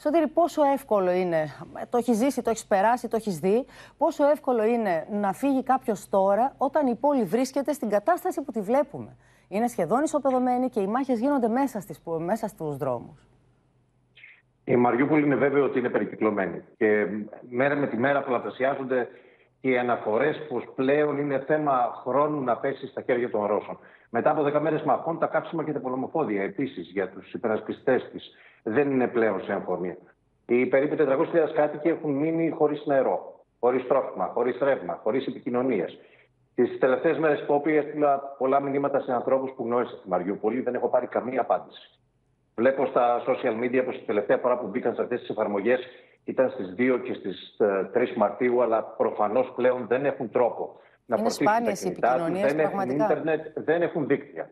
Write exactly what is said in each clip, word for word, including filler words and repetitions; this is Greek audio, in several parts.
Σωτήρη, πόσο εύκολο είναι, το έχεις ζήσει, το έχεις περάσει, το έχεις δει, πόσο εύκολο είναι να φύγει κάποιος τώρα όταν η πόλη βρίσκεται στην κατάσταση που τη βλέπουμε. Είναι σχεδόν ισοπεδωμένη και οι μάχες γίνονται μέσα, στις, μέσα στους δρόμους. Η Μαριούπολη είναι βέβαιο ότι είναι περικυκλωμένη και μέρα με τη μέρα πολλαπλασιάζονται και οι αναφορές πως πλέον είναι θέμα χρόνου να πέσει στα χέρια των Ρώσων. Μετά από δέκα μέρες μαχών, τα κάψιμα και τα πολεμοφόδια επίσης για τους υπερασπιστές της δεν είναι πλέον σε εμφωνία. Οι περίπου τετρακόσιες χιλιάδες κάτοικοι έχουν μείνει χωρίς νερό, χωρίς τρόφιμα, χωρίς ρεύμα, χωρίς επικοινωνίες. Τις τελευταίες μέρες που έστειλα πολλά μηνύματα σε ανθρώπους που γνώρισα στη Μαριούπολη, δεν έχω πάρει καμία απάντηση. Βλέπω στα social media πως η τελευταία φορά που μπήκαν σε αυτές τις εφαρμογές ήταν στις δύο και στις τρεις Μαρτίου, αλλά προφανώς πλέον δεν έχουν τρόπο να φορτίσουν τα κινητά τους, δεν έχουν ίντερνετ, δεν έχουν δίκτυα.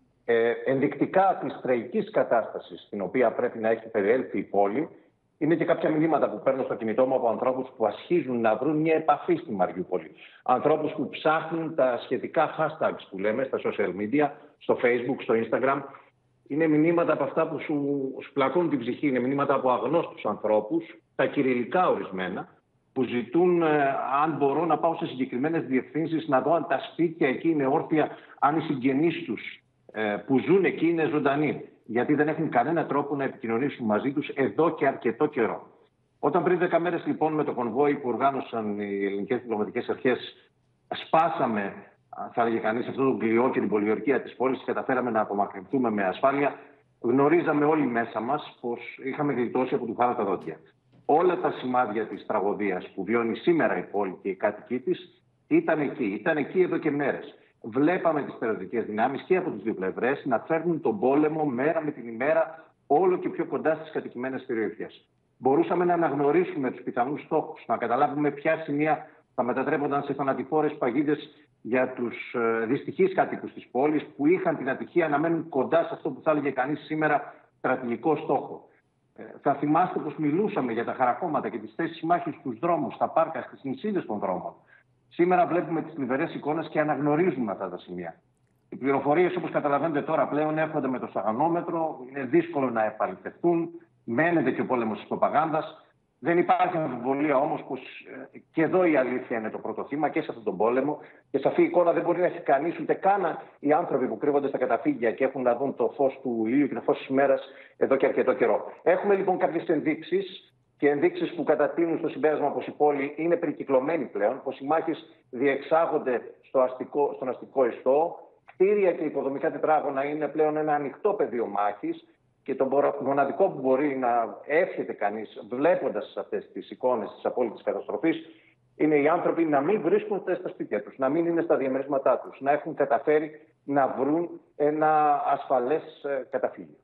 Ε, ενδεικτικά της τραγικής κατάστασης στην οποία πρέπει να έχει περιέλθει η πόλη, είναι και κάποια μηνύματα που παίρνω στο κινητό μου από ανθρώπους που ασχίζουν να βρουν μια επαφή στη Μαριούπολη. Ανθρώπους που ψάχνουν τα σχετικά hashtags που λέμε στα social media, στο Facebook, στο Instagram. Είναι μηνύματα από αυτά που σου, σου πλακώνουν την ψυχή. Είναι μηνύματα από αγνώστους ανθρώπους, τα κυριλικά ορισμένα, που ζητούν ε, αν μπορώ να πάω σε συγκεκριμένες διευθύνσεις, να δω αν τα σπίτια εκεί είναι όρθια, αν οι συγγενείς τους ε, που ζουν εκεί είναι ζωντανοί. Γιατί δεν έχουν κανένα τρόπο να επικοινωνήσουν μαζί τους εδώ και αρκετό καιρό. Όταν πριν δέκα μέρες λοιπόν με το κονβόι που οργάνωσαν οι ελληνικές διπλωματικές αρχές σπάσαμε, θα έλεγε κανείς, αυτό το κλειό και την πολιορκία της πόλης και καταφέραμε να απομακρυνθούμε με ασφάλεια, γνωρίζαμε όλοι μέσα μας πως είχαμε γλιτώσει από του χάρα τα δόντια. Όλα τα σημάδια της τραγωδίας που βιώνει σήμερα η πόλη και οι κάτοικοι της ήταν εκεί, ήταν εκεί εδώ και μέρες. Βλέπαμε τις στερεωτικές δυνάμεις και από τις δύο πλευρές να φέρνουν τον πόλεμο μέρα με την ημέρα όλο και πιο κοντά στις κατοικημένες περιοχές. Μπορούσαμε να αναγνωρίσουμε τους πιθανούς στόχους, να καταλάβουμε ποια σημεία θα μετατρέπονταν σε θανατηφόρες παγίδες για τους ε, δυστυχείς κατοίκους της πόλης που είχαν την ατυχία να μένουν κοντά σε αυτό που θα έλεγε κανείς σήμερα στρατηγικό στόχο. Ε, θα θυμάστε πως μιλούσαμε για τα χαρακόμματα και τις θέσεις μάχης στους δρόμους, στα πάρκα, στις νησίδες των δρόμων. Σήμερα βλέπουμε τις θλιβερές εικόνες και αναγνωρίζουμε αυτά τα σημεία. Οι πληροφορίες, όπως καταλαβαίνετε τώρα, πλέον έρχονται με το σαγανόμετρο, είναι δύσκολο να επαληθευτούν, μένεται και ο πόλεμος της προπαγάνδας. Δεν υπάρχει αμφιβολία όμως πως ε, και εδώ η αλήθεια είναι το πρώτο θύμα και σε αυτόν τον πόλεμο. Και σε αυτή η εικόνα δεν μπορεί να έχει κανείς, ούτε καν οι άνθρωποι που κρύβονται στα καταφύγια και έχουν να δουν το φως του ήλιου και το φως της ημέρας εδώ και αρκετό καιρό. Έχουμε λοιπόν κάποιες ενδείξεις και ενδείξεις που κατατείνουν στο συμπέρασμα πως η πόλη είναι περικυκλωμένη πλέον, πως οι μάχες διεξάγονται στο αστικό, στον αστικό ιστό. Κτίρια και υποδομικά τετράγωνα είναι πλέον ένα ανοιχτό πεδίο μάχης. Και το μοναδικό που μπορεί να εύχεται κανείς βλέποντας αυτές τις εικόνες της απόλυτης καταστροφής είναι οι άνθρωποι να μην βρίσκονται στα σπίτια τους, να μην είναι στα διαμερίσματά τους, να έχουν καταφέρει να βρουν ένα ασφαλές καταφύγιο.